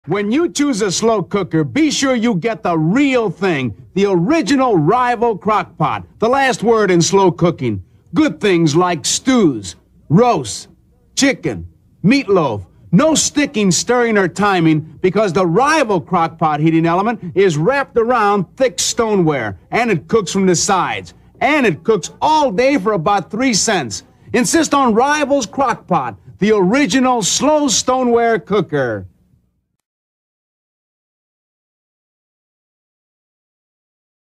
When you choose a slow cooker, be sure you get the real thing, the original rival Crock-Pot, the last word in slow cooking. Good things like stews, roasts, chicken, meatloaf. No sticking, stirring, or timing because the rival Crock-Pot heating element is wrapped around thick stoneware, and it cooks from the sides. And it cooks all day for about 3 cents. Insist on Rival's Crock-Pot, the original slow stoneware cooker.